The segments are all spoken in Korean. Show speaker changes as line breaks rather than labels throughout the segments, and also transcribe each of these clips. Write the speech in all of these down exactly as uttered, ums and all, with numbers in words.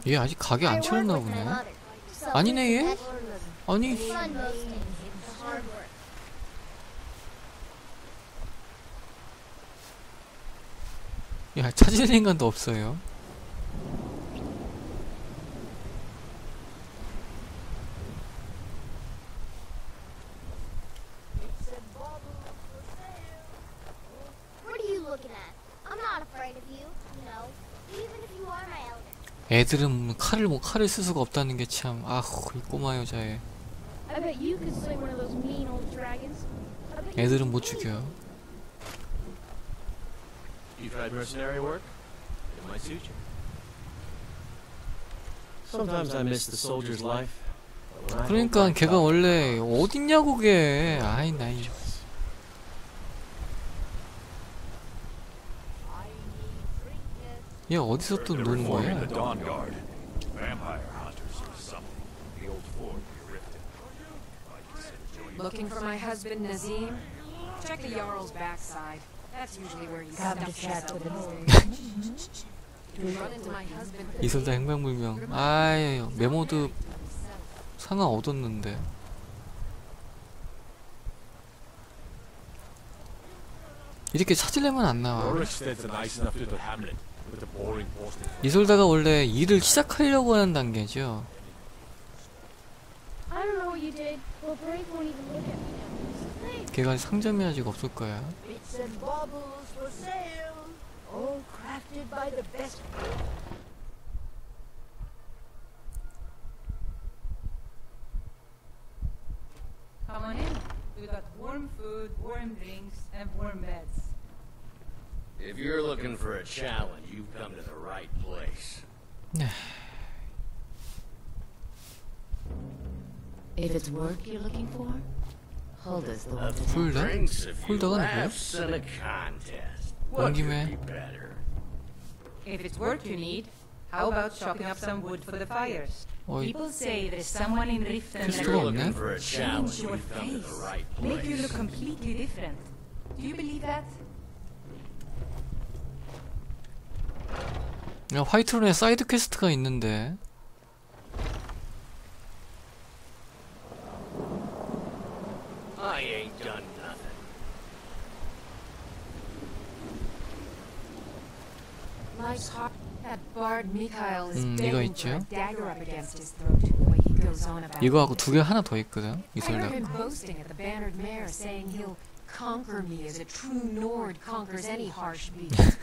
얘 아직 가게 안 차렸나 보네. 아니네 얘? 아니 야 찾을 인간도 없어요. 애들은 칼을 뭐 칼을 쓸 수가 없다는 게 참 아후 이 꼬마 여자애. 애들은 못 죽여.
You tried mercenary work? It might suit you. Sometimes I miss the soldier's life.
그러니까 걔가 원래 어딨냐고 걔. 아이 나이. 얘 어디서 또 노는 거야?
Looking for my husband Nazim? Check the Jarl's backside. That's usually where you stuff yourself these days. Run into my husband.
이솔다 행방불명. 아이 메모드 상하 얻었는데. 이렇게 찾으려면 안 나와. 이솔다가 원래 일을 시작하려고 하는 단계죠. 걔가 상점이 아직 없을 거야.
Come on in. We got warm food, warm drinks, and warm beds.
If you're looking for a challenge, you've come to the right place.
If it's work you're looking for, Hulda's the one to
홀더?
Drinks, if you
홀더가 누구야?
laughs and a contest.
온
What could
김에
be better?
If it's work you need, how about chopping up some wood for the fires?
어이
People say there's someone in Riften
If
that
Crystal
you're
없네?
looking for a
change
challenge,
your
you've come to the
face,
right
make you look
place.
completely different. Do you believe that?
야 화이트론에 사이드 퀘스트가 있는데.
I ain't done nothing.
Life's hard. That bard Mikhail is
음,
begging
이거
for
있죠?
a dagger up against his throat. The way he goes on about
이거하고
it.
두 개 하나 더 있거든.
I heard
이솔다.
him boasting at the Bannered Mare, saying he'll conquer me as a true Nord conquers any harsh beast.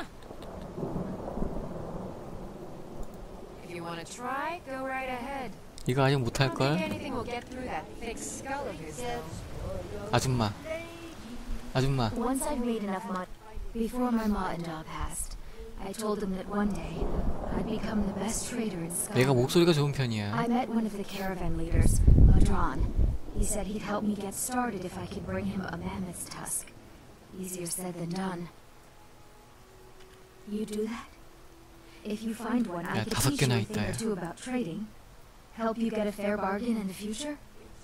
If you want to try, go right ahead.
이거 아직
I
못할
don't think
걸.
anything will get through that thick skull of his, though.
아줌마. 아줌마.
Once I'd made enough money, before my ma and da passed, I told them that one day I'd become the best trader in
얘가
Scotland.
목소리가 좋은
I
편이야.
met one of the caravan leaders, Madron. He said he'd help me get started if I could bring him a mammoth's tusk. Easier said than done. You do that? If you find one, I
야,
could
다섯
teach you
개나
a thing
있다,
or
야.
two about trading. Help you get a fair bargain in the future?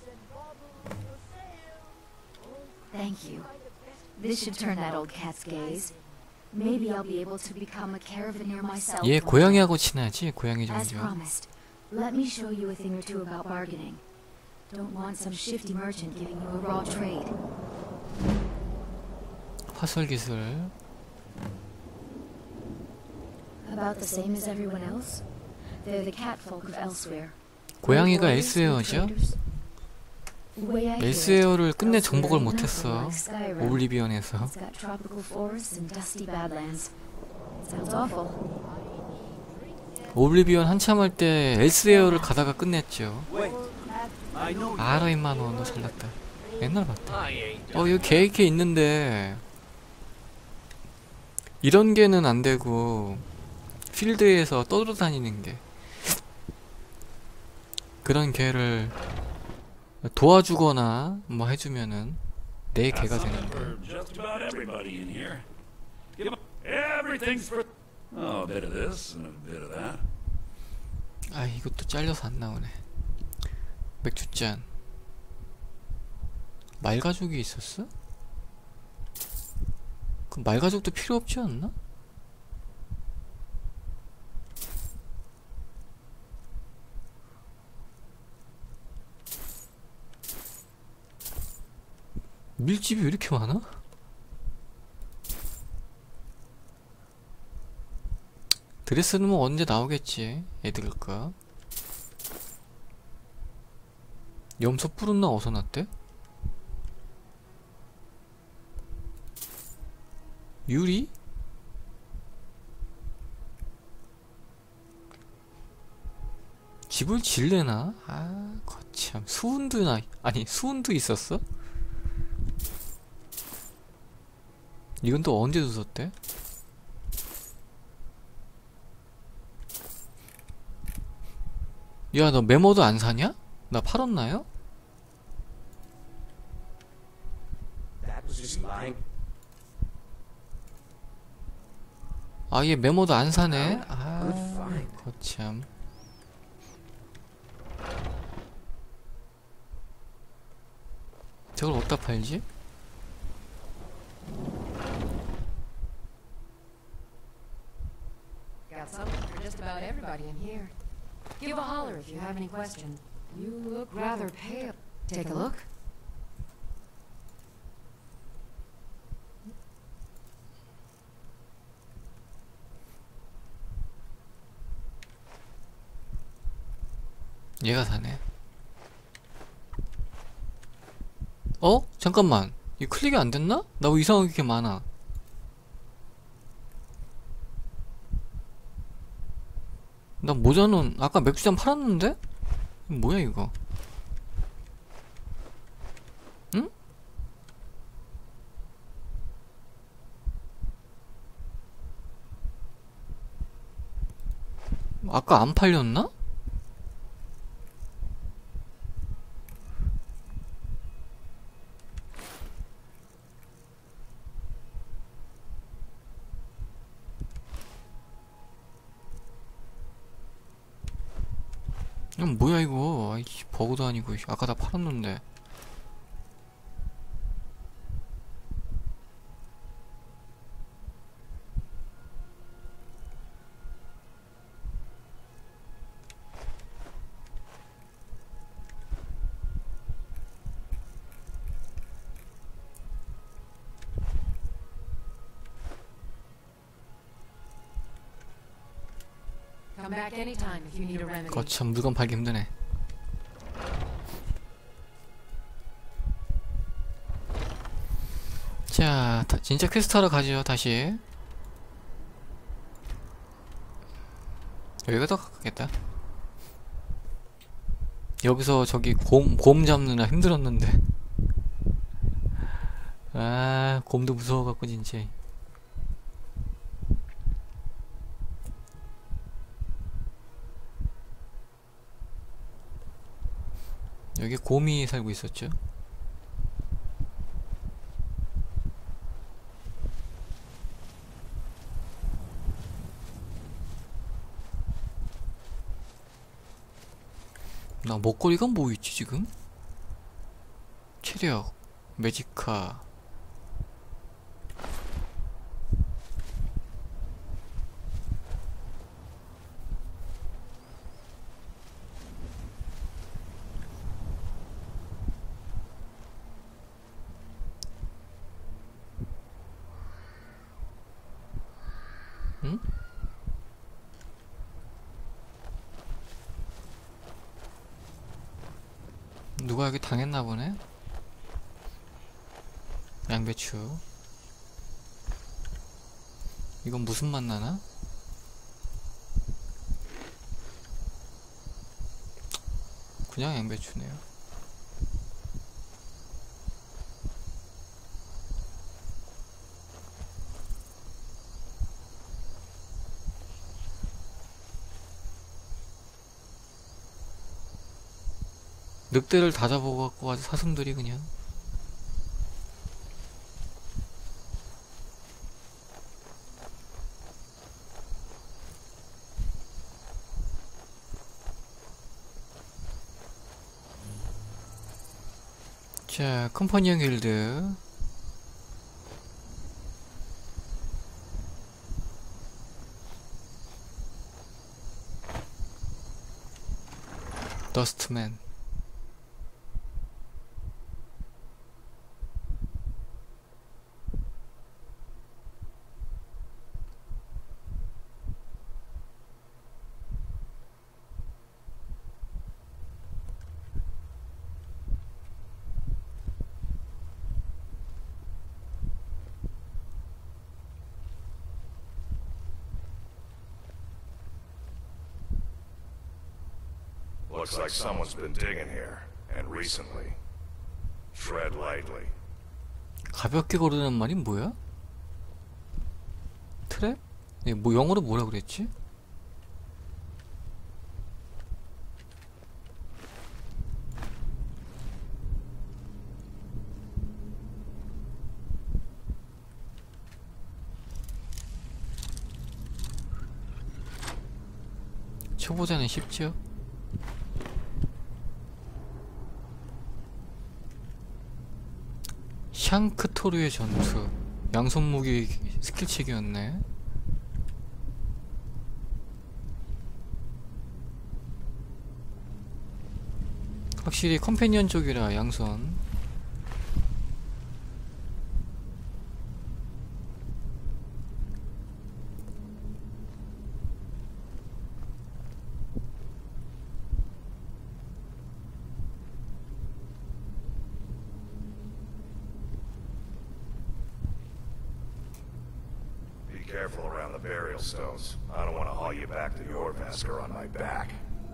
Thank you. This should turn that old cat's gaze. Maybe I'll be able to become a caravaneer myself.
얘
one day.
고양이하고 친하지? 고양이
As
종족.
promised, let me show you a thing or two about bargaining. Don't want some shifty merchant giving you a raw trade.
화술 기술.
About the same as everyone else? They're the catfolk of elsewhere.
고양이가
Warriors and
엘스웨어죠?
traders. The way I hear it,
엘스웨어를 끝내
elsewhere
정복을
ain't nothing
못했어.
like Skyrim.
오블리비언에서.
It's got tropical forests and dusty badlands. Sounds awful.
오블리비언 한참 할 때 엘스웨어를 가다가 끝냈죠.
Wait. I know you.
알아 임마 너, 너 잘났다. 옛날 봤다.
I ain't
어
done
여기 개 이렇게 있는데 이런 개는 안 되고 필드에서 떠돌아다니는 게 그런 개를 도와주거나 뭐 해주면은 내 개가 되는 거야.
For just about everybody in here. Give 'em everything's for. Oh, a bit of this and a bit of that.
아 이것도 잘려서 안 나오네. 맥주잔. 말가죽이 있었어? 그 말가죽도 필요 없지 않나? 밀집이 왜 이렇게 많아? 드레스는 뭐 언제 나오겠지. 애들 거. 염소 뿔은 나 어디서 났대? 유리? 집을 질래나? 아, 거참. 수은도 나, 아니, 수은도 있었어? 이건 또 언제 주웠대? 야, 너 메모도 안 사냐? 나 팔았나요?
That was just lying.
아얘 메모도 안 사네.
Good
아,
find.
거참. 저걸 어디다 팔지?
Got something for just about everybody in here. Give a holler if you have any questions. You look rather pale. Take a look.
얘가 사네. 어? 잠깐만. 이 클릭이 안 됐나? 나 왜 이상하게 이렇게 많아? 나 모자는 아까 맥주잔 팔았는데? 이거 뭐야 이거? 응? 아까 안 팔렸나? 이건 뭐야 이거. 아이씨, 버그도 아니고 아까 다 팔았는데.
Come back anytime if you need a remedy.
거참 물건 팔기 힘드네. 자, 다, 진짜 퀘스트 하러 가죠. 다시 여기가 더 가깝겠다. 여기서 저기 곰, 곰 잡느라 힘들었는데. 아, 곰도 무서워갖고 진짜. 여기 곰이 살고 있었죠. 나 목걸이가 뭐 있지 지금? 체력, 매지카. 응? 누가 여기 당했나 보네. 양배추. 이건 무슨 맛 나나? 그냥 양배추네요. 늑대를 다 잡아갖고 아주 사슴들이 그냥. 자, 컴퍼니언 길드. 더스트맨.
Looks like someone's been digging here, and recently. Tread lightly.
가볍게 걸으란 말이 뭐야? 트랩? 네, 뭐 영어로 뭐라 그랬지? 초보자는 쉽죠? 샹크토르의 전투. 양손무기 스킬책이었네. 확실히 컴패니언 쪽이라 양손.
Careful around the burial stones. I don't want to haul you back to Jorrvaskr on my back.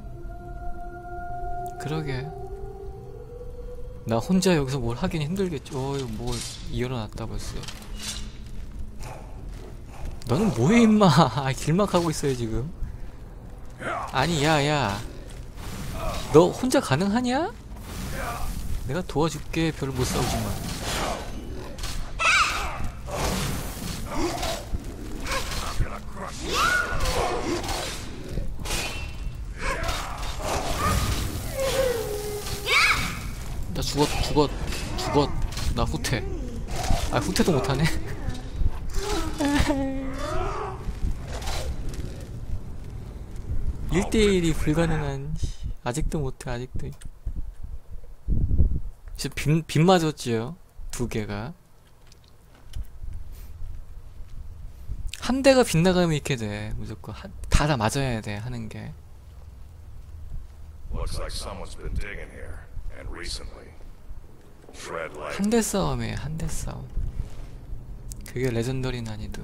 그러게. 나 혼자 여기서 뭘 하긴 힘들겠지. 어이, 뭐 일어났다 벌써. 너는 뭐해 임마. 아, 길막하고 있어요 지금. 아니 야야, 너 혼자 가능하냐? 내가 도와줄게. 별로 못 싸우지만. 나 죽었 죽었 죽었. 나 후퇴. 아 후퇴도 못하네. 일 대일이 불가능한. 아직도 못해. 아직도. 진짜 빗, 빗 맞았지요 두 개가. 한 대가 빗나가면 이렇게 돼. 무조건 다 다 맞아야 돼 하는게.
Looks like someone's been digging here, and recently. Tread lightly.
한 대 싸움에 한 대 싸움. 그게 레전더리 난이도.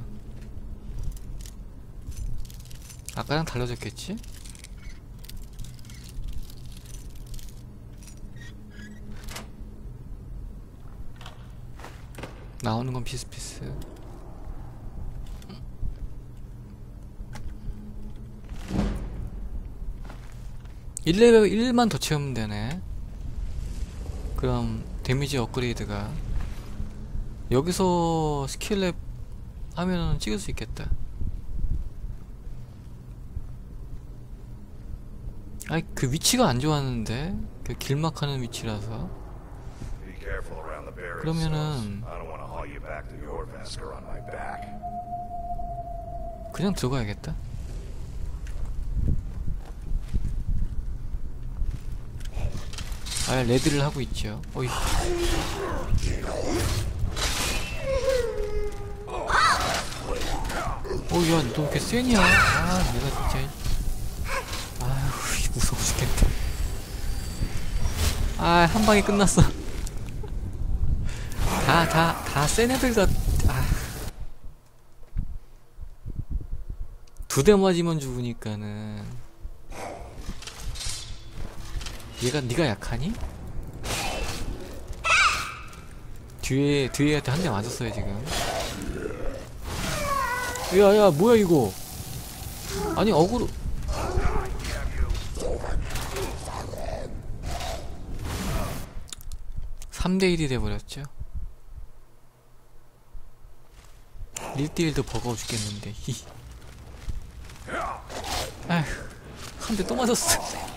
아까랑 달라졌겠지? 나오는 건 비슷비슷. 일 레벨 일만 더 채우면 되네. 그럼 데미지 업그레이드가 여기서 스킬랩 하면은 찍을 수 있겠다. 아이 그 위치가 안 좋았는데, 그 길막하는 위치라서.
Be careful around the burial
그러면은
stones. I don't want to haul you back to Jorrvaskr on my back.
그냥 들어가야겠다. 아 레드를 하고 있죠. 어이. 어야 너 왜 세냐? 아 내가 진짜. 아휴 무서워 죽겠다. 아 한방에 끝났어. 다 다 다 센 애들 같. 아. 두 대 맞으면 죽으니까는. 얘가 네가 약하니? 뒤에 뒤에한테 한 대 맞았어요 지금. 야야 뭐야 이거? 아니 어그로. 삼 대 일이 돼버렸죠. 일 대 일도 버거워 죽겠는데. 아휴 한 대 또 맞았어.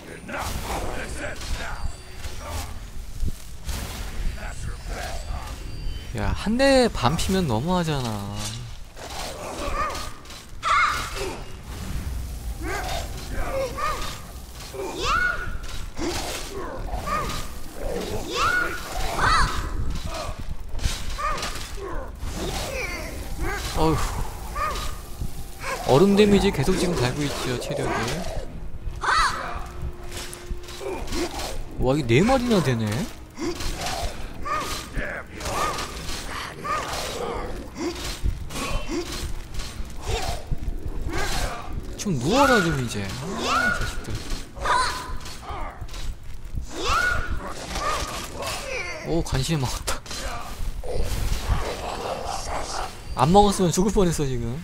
야, 한 대 반 피면 너무하잖아. 어휴. 얼음 데미지 계속 지금 달고 있죠, 체력이. 와, 이게 네 마리나 되네? 좀 누워라 좀 이제. 아, 자식들. 오, 간신히 먹었다. 안 먹었으면 죽을 뻔했어 지금.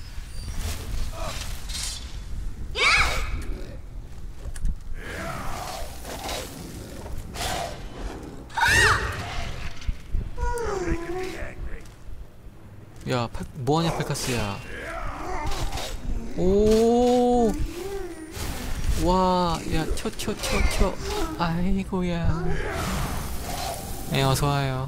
야, 팔, 뭐하냐 팔카스야. 오, 와, 야, 쳐, 쳐, 쳐, 쳐. 아이고야. 네, 어서와요.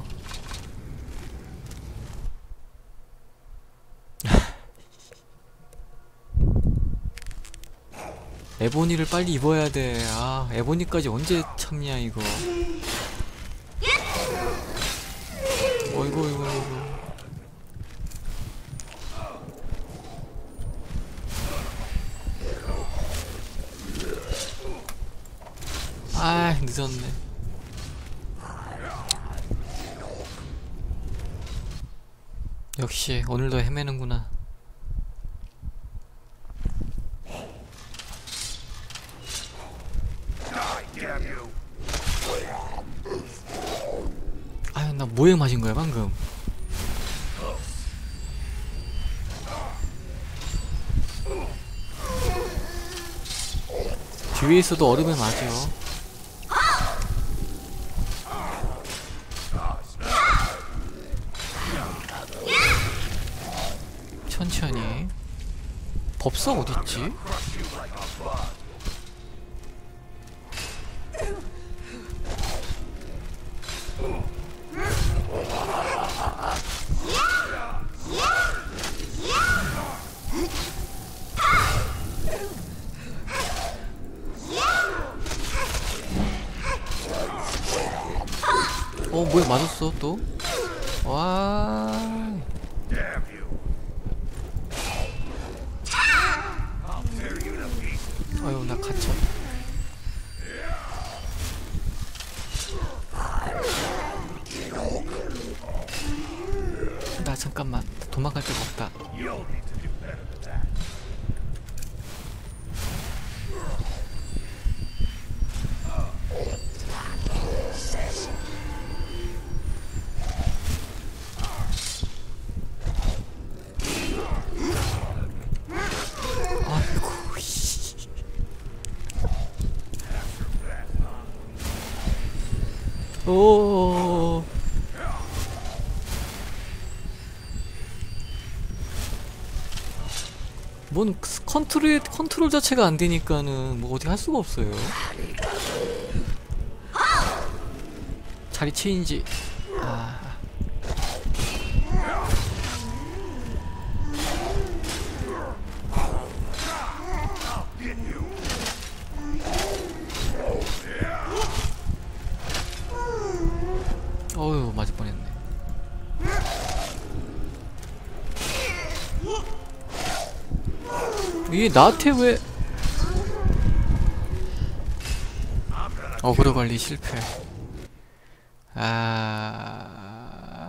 에보니를 빨리 입어야 돼. 아, 에보니까지 언제 참냐 이거. 어이구, 어이구, 어이구. 아, 늦었네. 역시 오늘도 헤매는구나. 아유, 나 뭐에 맞은 거야 방금? 뒤에 있어도 얼음에 맞아. 천천히. 법사 어딨지? 어, 뭐야, 맞았어 또? 와. 아유, 나 갇혀. 나 잠깐만, 도망갈 데가 없다. 아이고, 씨. 오. 뭔 컨트롤 컨트롤 자체가 안 되니까는 뭐 어떻게 할 수가 없어요. 자리 체인지. 아. 어휴, 맞을 뻔했네. 이게 나한테 왜 어그로 관리 실패. 아,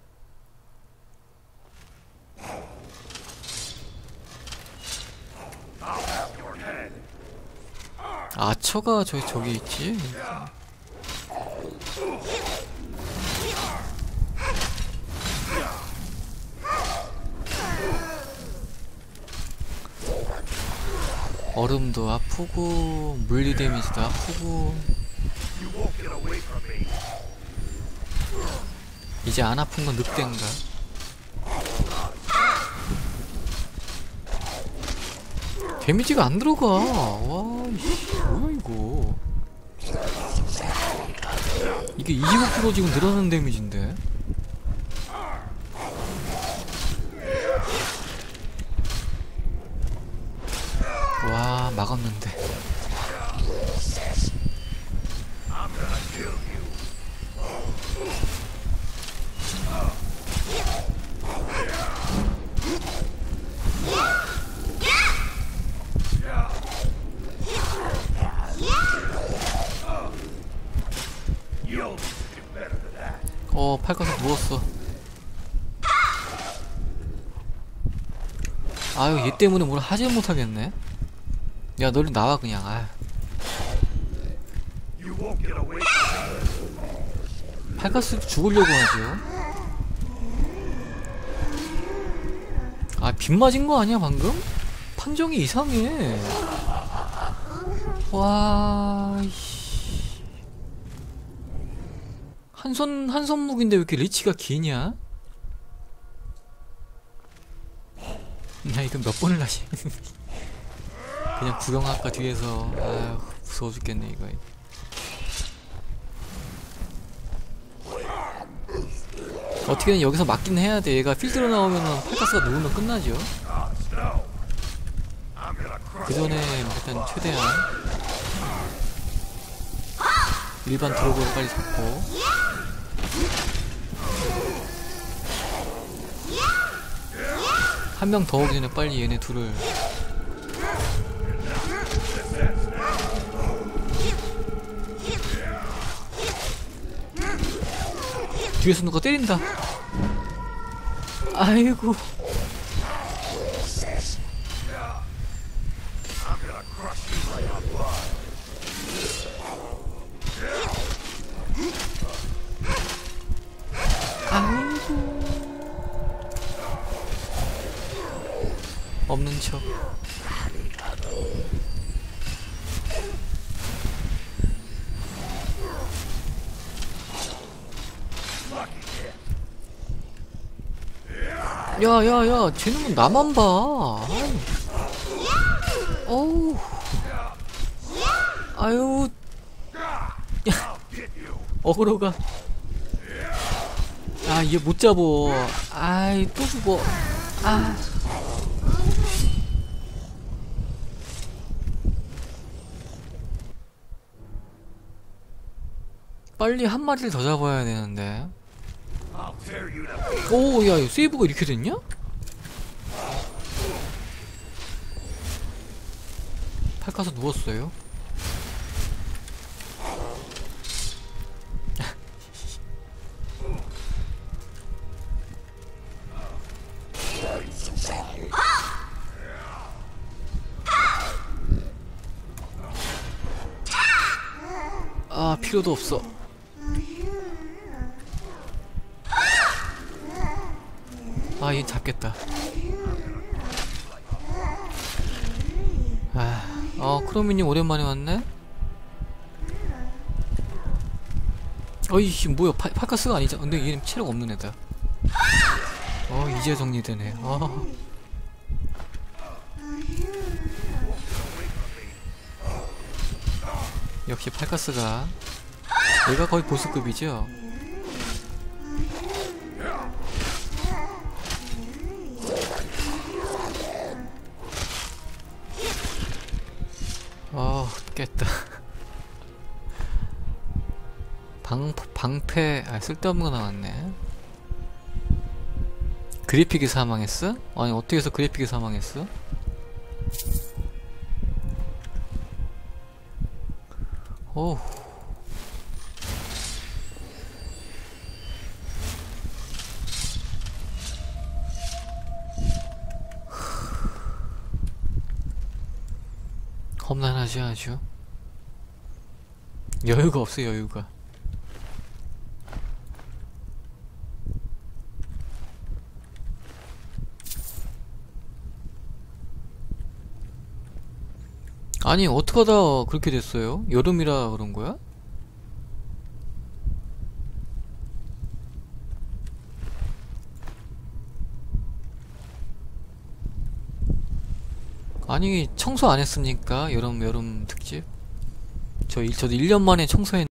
아처가 저 저기 있지. 얼음도 아프고 물리 데미지도 아프고. 이제 안 아픈 건 늑대인가? 데미지가 안 들어가. 와, 이씨, 뭐야 이거? 이게 이십오 퍼센트 지금 늘어나는 데미지인데. 와, 막았는데. 어, 팔가서 누웠어. 아유, 얘 때문에 뭘 하지 못하겠네. 야, 너를 나와 그냥. 아유. 팔카스 죽으려고 하죠. 아, 빗 맞은 거 아니야 방금? 판정이 이상해. 와, 이씨. 한손 한손 무기인데 왜 이렇게 리치가 기냐? 야, 이거 몇 번을 하지? 그냥 구경할까 뒤에서. 아휴, 무서워 죽겠네 이거. 어떻게든 여기서 맞긴 해야 돼. 얘가 필드로 나오면은 팔가스가 누우면 끝나죠. 그 전에 일단 최대한 일반 드로그를 빨리 잡고. 한 명 더 오기 전에 빨리 얘네 둘을. 뒤에서 누가 때린다. 아이고. 아이고. 없는 척. 야야야, 쟤는 나만 봐. 아유. 어우. 아유. 야. 어그로가. 아, 얘 못 잡어. 아이, 또 죽어. 아. 빨리 한 마리를 더 잡아야 되는데. 오, 야, 세이브가 이렇게 됐냐? 팔카서 누웠어요. 아, 필요도 없어. 아, 얘 잡겠다. 아, 어, 크로미님 오랜만에 왔네? 어이씨, 뭐야, 파, 파카스가 아니잖아. 근데 얘는 체력 없는 애다. 어, 이제 정리되네. 어. 역시 팔카스가. 얘가 거의 보스급이죠? 어, 깼다. 방, 방패, 아, 쓸데없는 거 나왔네. 그래픽이 사망했어? 아니, 어떻게 해서 그래픽이 사망했어? 오. 험난하지 아주. 여유가 없어, 여유가. 아니, 어떡하다 그렇게 됐어요? 여름이라 그런 거야? 아니, 청소 안 했습니까? 여름, 여름 특집? 저, 일, 저도 일 년 만에 청소했